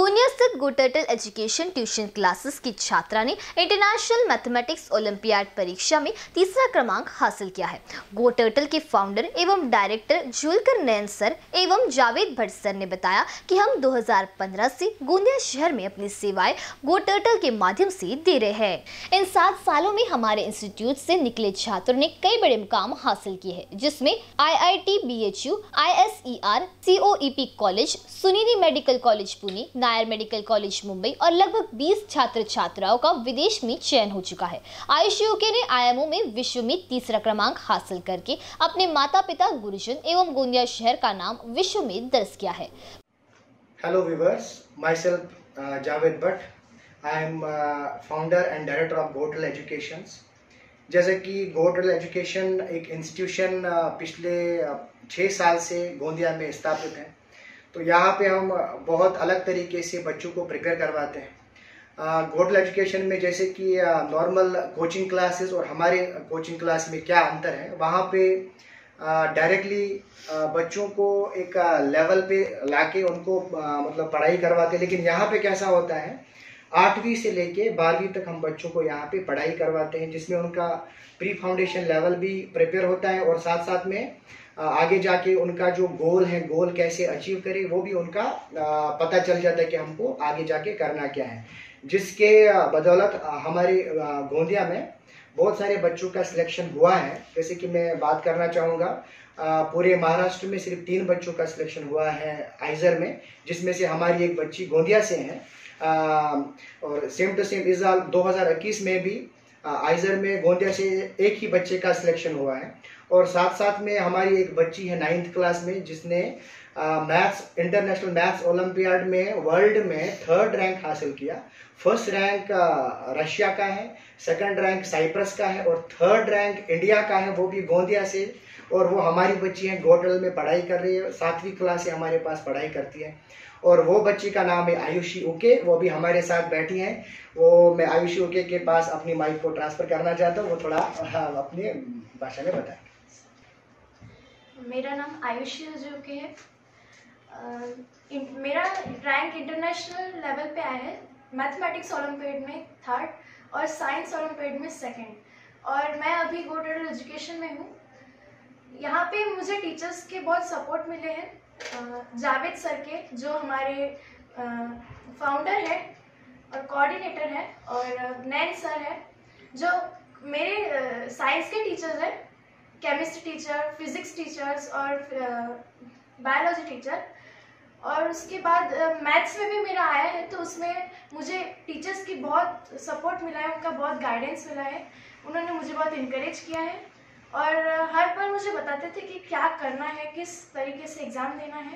गोंदिया स्थित go turtle education tuition classes की छात्रा ने इंटरनेशनल मैथमेटिक्स ओलंपियाड परीक्षा में तीसरा क्रमांक हासिल किया है। गो टर्टल के फाउंडर एवं डायरेक्टर जुलकर नैन सर एवं जावेद भट्ट सर ने बताया कि हम 2015 से गोंदिया शहर में अपनी सेवाएं गो टर्टल के माध्यम से दे रहे हैं। इन 7 सालों में हमारे इंस्टीट्यूट से निकले छात्रों ने कई बड़े मुकाम हासिल किए हैं, जिसमें IIT BHU, ISER, COEP college, Suniti medical college Pune, Nair medical college Mumbai और लगभग 20 छात्र छात्राओं का विदेश में चयन हो चुका है। आयुष यूके ने IMO में विश्व में तीसरा क्रमांक हासिल करके अपने माता पिता, गुरुजन एवं गोंदिया शहर का नाम विश्व में दर्ज किया है। Hello viewers, myself Javed Bhatt. I am founder and director of Go Turtle Education. जैसे कि गो टर्टल एजुकेशन एक इंस्टीट्यूशन पिछले 6 साल से गोंदिया में स्थापित है, तो यहाँ पे हम बहुत अलग तरीके से बच्चों को प्रिपेयर करवाते हैं। गो टर्टल एजुकेशन में जैसे कि नॉर्मल कोचिंग क्लासेस और हमारे कोचिंग क्लास में क्या अंतर है, वहाँ पे डायरेक्टली बच्चों को एक लेवल पे लाके उनको मतलब पढ़ाई करवाते हैं। लेकिन यहाँ पे कैसा होता है, 8वीं से लेके 12वीं तक हम बच्चों को यहाँ पे पढ़ाई करवाते हैं, जिसमें उनका प्री फाउंडेशन लेवल भी प्रिपेयर होता है और साथ साथ में आगे जाके उनका जो गोल है, गोल कैसे अचीव करें, वो भी उनका पता चल जाता है कि हमको आगे जाके करना क्या है। जिसके बदौलत हमारे गोंदिया में बहुत सारे बच्चों का सिलेक्शन हुआ है। जैसे कि मैं बात करना चाहूँगा, पूरे महाराष्ट्र में सिर्फ 3 बच्चों का सिलेक्शन हुआ है आइजर में, जिसमें से हमारी एक बच्ची गोंदिया से है। और सेम टू सेम इस साल 2021 में भी आइजर में गोंदिया से एक ही बच्चे का सिलेक्शन हुआ है। और साथ साथ में हमारी एक बच्ची है 9th क्लास में, जिसने मैथ्स इंटरनेशनल मैथ्स ओलंपियाड में वर्ल्ड में 3rd रैंक हासिल किया। 1st रैंक रशिया का है, 2nd रैंक साइप्रस का है और 3rd रैंक इंडिया का है, वो भी गोंदिया से। और वो हमारी बच्ची है, गो टर्टल में पढ़ाई कर रही है, 7वीं क्लास से हमारे पास पढ़ाई करती है। और वो बच्ची का नाम है आयुषी उके, वो भी हमारे साथ बैठी हैं। वो मैं आयुषी उके के पास अपनी माइक को ट्रांसफर करना चाहता हूँ, वो थोड़ा अपनी भाषा में बताएं। मेरा नाम आयुषी उके है। मेरा रैंक इंटरनेशनल लेवल पे आया है। मैथमेटिक्स ओलंपियाड में 3rd और साइंस ओलंपियाड में 2nd। और मैं अभी गो टर्टल एजुकेशन में हूँ। यहाँ पे मुझे टीचर्स के बहुत सपोर्ट मिले हैं, जावेद सर के, जो हमारे फाउंडर है और कोऑर्डिनेटर है, और नैन सर है, जो मेरे साइंस के टीचर्स हैं, केमिस्ट्री टीचर, फिजिक्स टीचर्स और बायोलॉजी टीचर। और उसके बाद मैथ्स में भी मेरा आया है, तो उसमें मुझे टीचर्स की बहुत सपोर्ट मिला है, उनका बहुत गाइडेंस मिला है। उन्होंने मुझे बहुत इनकरेज किया है और हर पल मुझे बताते थे कि क्या करना है, किस तरीके से एग्ज़ाम देना है।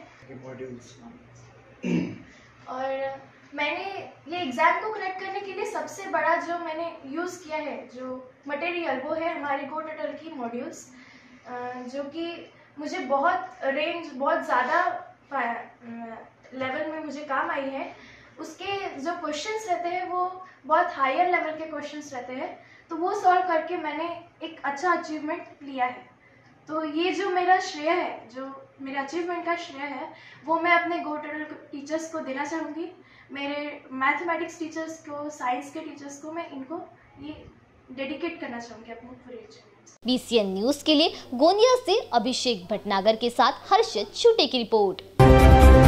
और मैंने ये एग्ज़ाम को क्रैक करने के लिए सबसे बड़ा जो मैंने यूज़ किया है, जो मटेरियल, वो है हमारे गो टर्टल की मॉड्यूल्स, जो कि मुझे बहुत ज़्यादा लेवल में मुझे काम आई है। उसके जो क्वेश्चंस रहते हैं वो बहुत हायर लेवल के क्वेश्चंस रहते हैं, तो वो सॉल्व करके मैंने एक अच्छा अचीवमेंट लिया है। तो ये जो मेरा श्रेय है, जो मेरे अचीवमेंट का श्रेय है, वो मैं अपने गो टर्टल टीचर्स को देना चाहूँगी। मेरे मैथमेटिक्स टीचर्स को, साइंस के टीचर्स को, मैं इनको ये डेडिकेट करना चाहूँगी अपने पूरे अचीवमेंट्स। BCN न्यूज़ के लिए गोंदिया से अभिषेक भटनागर के साथ हर्षित छूटे की रिपोर्ट।